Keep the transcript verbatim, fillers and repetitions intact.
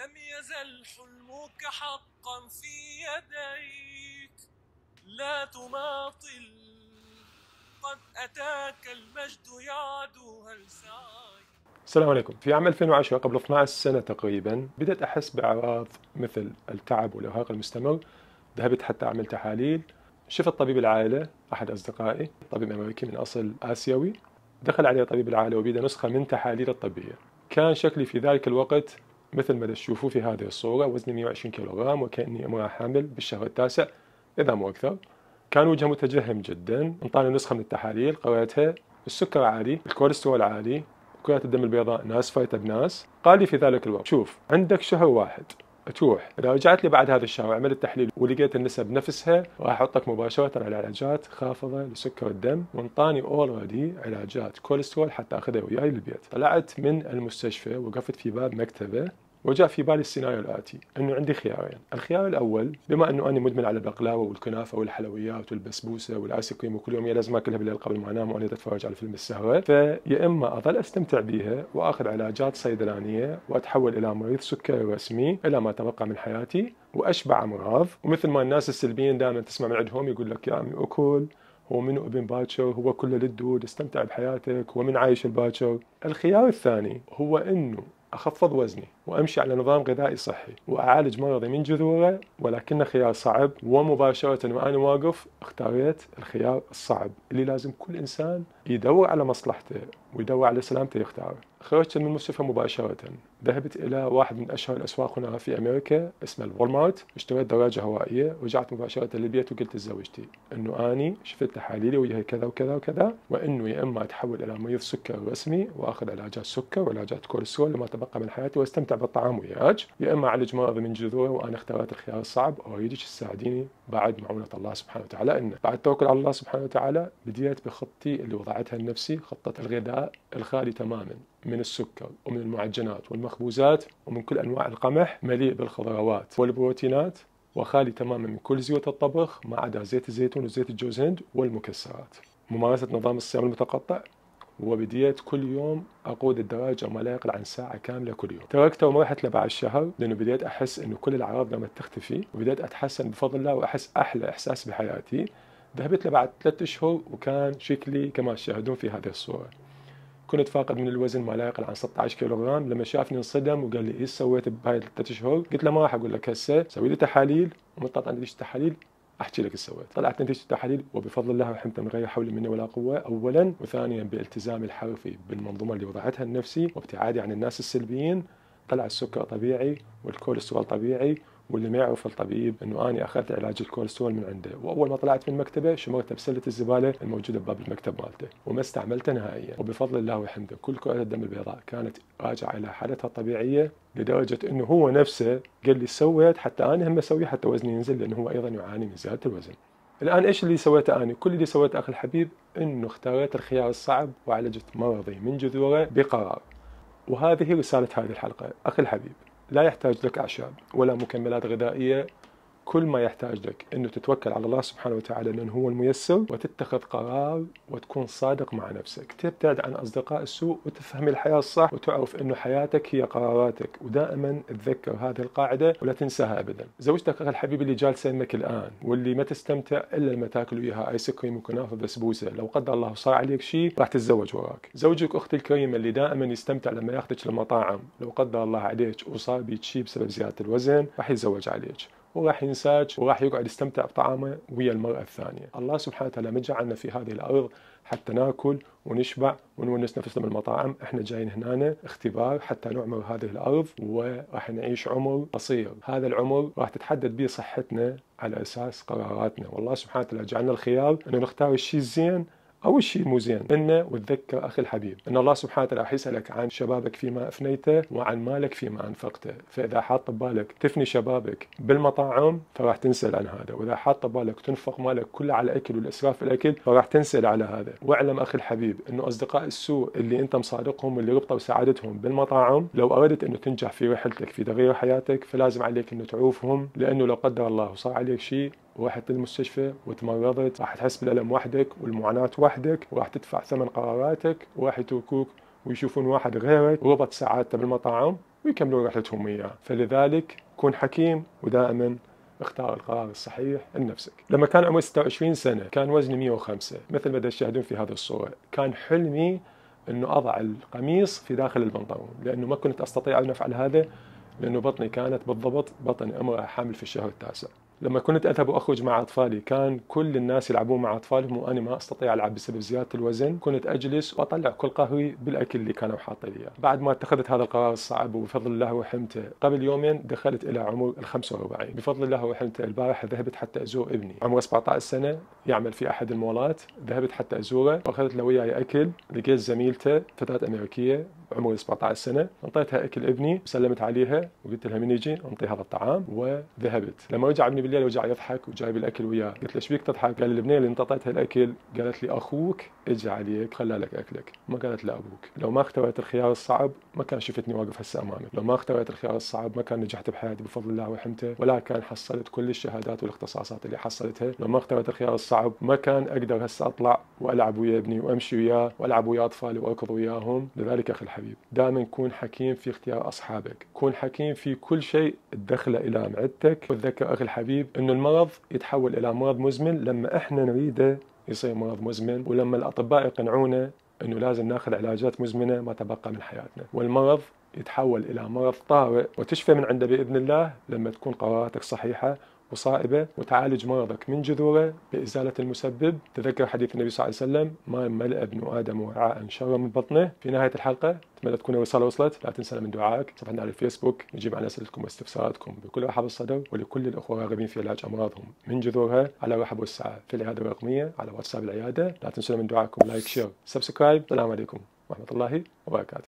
لم يزل حلمك حقا في يديك، لا تماطل، قد أتاك المجد يعدو هل سعيت. السلام عليكم. في عام ألفين وعشرة قبل اثنتي عشرة سنة تقريبا بدأت أحس بأعراض مثل التعب والإرهاق المستمر. ذهبت حتى أعمل تحاليل. شفت طبيب العائلة، أحد أصدقائي طبيب أمريكي من أصل آسيوي، دخل علي طبيب العائلة وبيده نسخة من تحاليل الطبية. كان شكلي في ذلك الوقت مثل ما تشوفوا في هذه الصورة، وزني مئة وعشرين كيلوغرام وكأني امرأة حامل بالشهر التاسع إذا مو أكثر. كان وجهه متجهم جدا. انطاني نسخة من التحاليل قرأتها، السكر عالي، الكوليسترول عالي، كرات الدم البيضاء ناسفة بناس. قال لي في ذلك الوقت: شوف، عندك شهر واحد تروح، اذا رجعت لي بعد هذا الشهر وعملت تحليل ولقيت النسب نفسها راح احطك مباشره على علاجات خافضه لسكر الدم. وانطاني اوريدي علاجات كوليسترول حتى اخذها وياي للبيت. طلعت من المستشفى، وقفت في باب مكتبه، وجاء في بالي السيناريو الآتي: أنه عندي خيارين. الخيار الأول، بما أنه أنا مدمن على البقلاوة والكنافة والحلويات والبسبوسة والآيس كريم وكل يوم لازم أكلها بالليل قبل ما أنام وأنا أتفرج على فيلم السهرة، فيا إما أظل أستمتع بها وأخذ علاجات صيدلانية وأتحول إلى مريض سكري رسمي إلى ما تبقى من حياتي وأشبع أمراض. ومثل ما الناس السلبيين دائما تسمع من عندهم يقول لك: يا عمي أكل، هو من ابن باكر، هو كله للدود، استمتع بحياتك، هو من عايش الباكر. الخيار الثاني هو أنه أخفض وزني وأمشي على نظام غذائي صحي وأعالج مرضي من جذوره، ولكن خيار صعب. ومباشرة وأنا واقف اختاريت الخيار الصعب اللي لازم كل إنسان يدور على مصلحته ويدور على سلامته يختاره. خرجت من المستشفى مباشرة، ذهبت إلى واحد من أشهر الأسواق هنا في أمريكا اسمه الوالمارت، اشتريت دراجة هوائية، ورجعت مباشرة للبيت وقلت لزوجتي إنه أني شفت تحاليلي وهي كذا وكذا وكذا، وإنه يا إما أتحول إلى مريض سكر رسمي وأخذ علاجات سكر وعلاجات كوليسترول لما تبقى من حياتي واستمتع بالطعام وياك، يا إما أعالج مرضي من جذوره. وأنا اخترت الخيار الصعب، وأريدك تساعديني بعد معونة الله سبحانه وتعالى. إنه بعد توكل على الله سبحانه وتعالى بديت بخطتي اللي وضعتها لنفسي، خطة الغذاء الخالي تماما من السكر ومن المعجنات والمخبوزات ومن كل أنواع القمح، مليء بالخضروات والبروتينات، وخالي تماما من كل زيوت الطبخ ما عدا زيت الزيتون وزيت الجوز هند والمكسرات. ممارسة نظام الصيام المتقطع، وبديت كل يوم أقود الدراجة ما لا يقل عن ساعة كاملة كل يوم. تركته وما رحت له بعد شهر، لأنه بديت أحس إنه كل الأعراض قامت تختفي وبديت أتحسن بفضل الله وأحس أحلى إحساس بحياتي. ذهبت له بعد ثلاثة أشهر وكان شكلي كما تشاهدون في هذه الصورة. كنت فاقد من الوزن ما لا يقل عن ستة عشر كيلوغرام. لما شافني انصدم وقال لي: ايش سويت بهاي الثلاث اشهر؟ قلت له: ما راح اقول لك هسه، سوي لي تحاليل ومن طلعت نتيجه التحاليل احكي لك ايش سويت. طلعت نتيجه التحاليل وبفضل الله ورحمته من غير حول مني ولا قوه، اولا، وثانيا بالتزامي الحرفي بالمنظومه اللي وضعتها لنفسي وابتعادي عن الناس السلبيين، طلع السكر طبيعي والكوليسترول طبيعي. واللي ما يعرف الطبيب انه اني اخذت علاج الكوليسترول من عنده، واول ما طلعت من مكتبه شمرته بسله الزباله الموجوده بباب المكتب مالته وما استعملته نهائيا. وبفضل الله وحمده كل كرات الدم البيضاء كانت راجعه الى حالتها الطبيعيه، لدرجه انه هو نفسه قال لي: سويت حتى انا هم اسوي حتى وزني ينزل، لانه هو ايضا يعاني من زياده الوزن. الان ايش اللي سويته انا؟ كل اللي سويته اخي الحبيب انه اختاريت الخيار الصعب وعالجت مرضي من جذوره بقرار. وهذه رساله هذه الحلقه اخي الحبيب: لا يحتاج لك أعشاب ولا مكملات غذائية، كل ما يحتاج لك أنه تتوكل على الله سبحانه وتعالى لأنه هو الميسر، وتتخذ قرار وتكون صادق مع نفسك، تبتعد عن أصدقاء السوء وتفهم الحياة الصح وتعرف أنه حياتك هي قراراتك. ودائما تذكر هذه القاعدة ولا تنساها أبدا. زوجتك أخي الحبيب اللي جالسة يمك الآن واللي ما تستمتع إلا لما تاكل وياها آيس كريم وكنافة بسبوسة، لو قدر الله صار عليك شيء راح تتزوج وراك. زوجك أختي الكريمة اللي دائما يستمتع لما ياخذك للمطاعم، لو قدر الله عليك وصار بيك شيء بسبب زيادة الوزن راح يتزوج عليك وراح ينساك وراح يقعد يستمتع بطعامه ويا المرأة الثانية. الله سبحانه وتعالى ما جعلنا في هذه الأرض حتى ناكل ونشبع ونونس نفسنا بالمطاعم، احنا جايين هنا اختبار حتى نعمر هذه الأرض وراح نعيش عمر قصير. هذا العمر راح تتحدد به صحتنا على أساس قراراتنا، والله سبحانه وتعالى جعلنا الخيار أنه نختار الشيء الزين أو الشيء مو زين إنه. وتذكر أخي الحبيب أن الله سبحانه وتعالى راح يسألك عن شبابك فيما أفنيته وعن مالك فيما أنفقته. فإذا حاط ببالك تفني شبابك بالمطاعم فراح تنسل عن هذا، وإذا حاط ببالك تنفق مالك كله على الأكل والإسراف في الأكل فراح تنسل على هذا. واعلم أخي الحبيب أنه أصدقاء السوء اللي أنت مصادقهم واللي ربطوا سعادتهم بالمطاعم، لو أردت أنه تنجح في رحلتك في تغيير حياتك فلازم عليك أنه تعوفهم، لأنه لو قدر الله وصار عليك شيء ورحت للمستشفى وتمرضت راح تحس بالألم وحدك والمعاناة وحدك، وراح تدفع ثمن قراراتك، وراح يتركوك ويشوفون واحد غيرك ربط سعادته بالمطاعم ويكملون رحلتهم وياه. فلذلك كن حكيم ودائما اختار القرار الصحيح لنفسك. لما كان عمري ستة وعشرين سنة كان وزني مئة وخمسة مثل ما تشاهدون في هذه الصورة. كان حلمي أنه أضع القميص في داخل البنطلون، لأنه ما كنت أستطيع أن أفعل هذا لأنه بطني كانت بالضبط بطن امرأة حامل في الشهر التاسع. لما كنت أذهب وأخرج مع أطفالي كان كل الناس يلعبون مع أطفالهم وأنا ما أستطيع ألعب بسبب زيادة الوزن. كنت أجلس وأطلع كل قهري بالأكل اللي كانوا حاطين لي. بعد ما اتخذت هذا القرار الصعب وبفضل الله ورحمته قبل يومين دخلت إلى عمر الخمسة وأربعين بفضل الله ورحمته. البارحة ذهبت حتى أزور ابني عمره سبعة عشر سنة يعمل في أحد المولات. ذهبت حتى أزوره وأخذت له وياي أكل. لقيت زميلته فتاة أمريكية عمره سبعة عشر سنة، انطيتها اكل ابني وسلمت عليها وقلت لها من يجي انطي هذا الطعام وذهبت. لما رجع ابني بالليل ورجع يضحك وجايب الاكل وياه، قلت له ايش بيك تضحك؟ قال لي البنيه اللي انت اعطيتها الاكل قالت لي اخوك اجى عليك خلى لك اكلك، ما قالت لا ابوك. لو ما اخترت الخيار الصعب ما كان شفتني واقف هسه امامك، لو ما اخترت الخيار الصعب ما كان نجحت بحياتي بفضل الله ورحمته، ولا كان حصلت كل الشهادات والاختصاصات اللي حصلتها. لو ما اخترت الخيار الصعب ما كان اقدر هسه اطلع والعب ويا ابني وامشي وياه والعب ويا اطفالي واركض وياهم. لذلك اخي الحبيب دائما كون حكيم في اختيار أصحابك، كون حكيم في كل شيء تدخله إلى معدتك. وتذكر أخي الحبيب أنه المرض يتحول إلى مرض مزمن لما إحنا نريده يصير مرض مزمن، ولما الأطباء يقنعونا أنه لازم ناخذ علاجات مزمنة ما تبقى من حياتنا. والمرض يتحول إلى مرض طارئ وتشفى من عنده بإذن الله لما تكون قراراتك صحيحة وصائبة وتعالج مرضك من جذوره بإزالة المسبب. تذكر حديث النبي صلى الله عليه وسلم ما ملأ ابن آدم وعاء شرا من بطنه. في نهاية الحلقة أتمنى تكون الرسالة وصلت. لا تنسى من دعائك. صفحتنا على الفيسبوك نجيب على أسئلتكم واستفساراتكم بكل رحب الصدر، ولكل الأخوة الراغبين في علاج أمراضهم من جذورها على الرحب والسعة في العيادة الرقمية على واتساب العيادة. لا تنسوا من دعائكم لايك شير سبسكرايب. السلام عليكم ورحمة الله وبركاته.